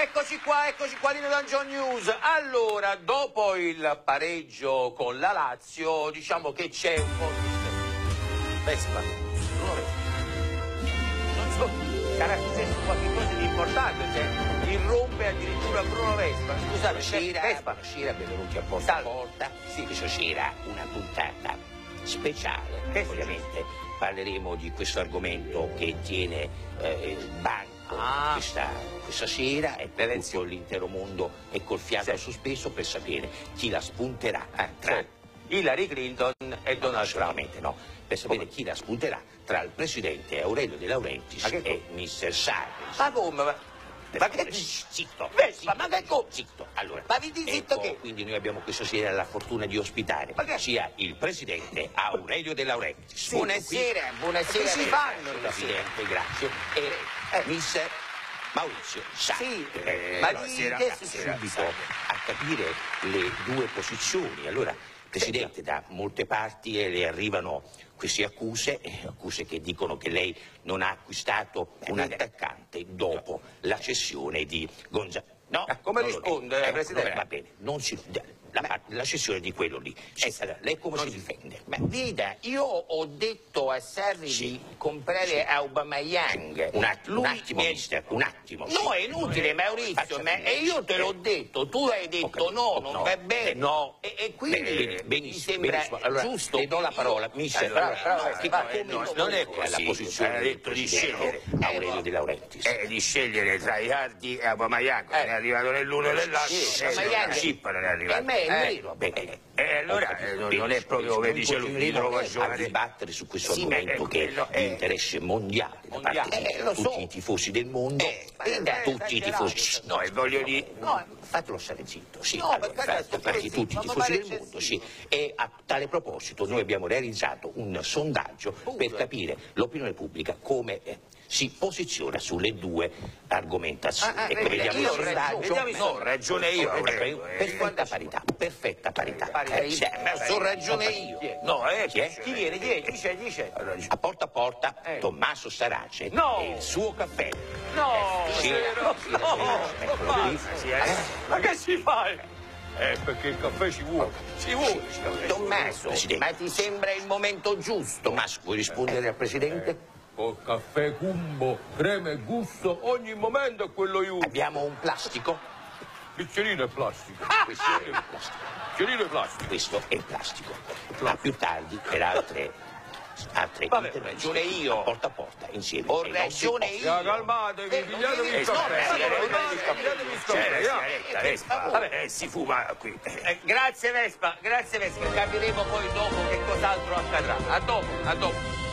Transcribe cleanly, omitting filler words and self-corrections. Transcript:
Eccoci qua di Nodanjo News. Allora, dopo il pareggio con la Lazio, diciamo che c'è un po' di... Vespa, non so, sarà successo qualcosa di importante, cioè, irrompe addirittura Bruno Vespa. Scusate, Vespa benvenuti a Porta a Porta. Sì, questa sera una puntata speciale. Ovviamente parleremo di questo argomento che tiene banco questa sera e per tutto l'intero mondo è col fiato sospeso per sapere chi la spunterà tra Hillary Clinton e Donald Trump. No, per sapere chi la spunterà tra il presidente Aurelio De Laurentiis e Mr. Sarkozy. Ma come? Ma che zitto, Vespa, ma che come? Zitto. Allora, ma vi di zitto che? Quindi noi abbiamo questa sera la fortuna di ospitare sia il presidente Aurelio De Laurentiis. Sì, buonasera. Che si fanno, presidente, grazie. E Mr. Maurizio Sarri. Ma di subito a capire le due posizioni. Allora, presidente, da molte parti le arrivano queste accuse che dicono che lei non ha acquistato un attaccante dopo la cessione di Gonzalo. No, come risponde, presidente? Va bene, non si... La cessione di quello lì. Lei come si difende? Ma veda, io ho detto a Sarri di comprare Aubameyang. Un attimo, mister, un attimo. No, è inutile, Maurizio, e io te l'ho detto, tu hai detto no, non va bene. No. E quindi mi sembra allora, giusto. le do la parola, mister. Non è la posizione detto di scegliere Aurelio De Laurentiis. di scegliere tra Icardi e Aubameyang. È arrivato nell'uno e nell'altro. Chip non è arrivato. Allora non è proprio come dice lui, a dibattere su questo argomento che è di interesse mondiale da parte di tutti i tifosi del mondo, tutti i tifosi. No, e voglio dire... No, fatelo stare zitto, sì. Da parte di tutti i tifosi del mondo, sì. E a tale proposito noi abbiamo realizzato un sondaggio per capire l'opinione pubblica come si posiziona sulle due argomentazioni. Ecco, vediamo il sondaggio. No, ragione io. Perfetta parità. So ragione io. No, chi viene? Dice. A Porta Tommaso Sarace e il suo caffè. No, ma che si fa? Perché il caffè ci vuole. Tommaso, ma ti sembra il momento giusto? Tommaso, vuoi rispondere al presidente? Col caffè Cumbo, crema e gusto, ogni momento è quello giusto. Abbiamo un plastico? Bicchierino è plastico. Questo è plastico. Bicchierino è plastico. Questo è plastico. A più tardi per altre ragione io. Porta a porta insieme. Ho ragione io. Calmatevi, pigliatevi il caffè. Vabbè, si fuma qui. Grazie Vespa, capiremo poi dopo che cos'altro accadrà. A dopo.